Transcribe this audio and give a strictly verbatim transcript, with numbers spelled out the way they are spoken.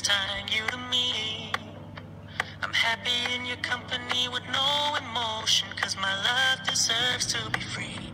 tying you to me. I'm happy in your company with no emotion, 'cause my love deserves to be free.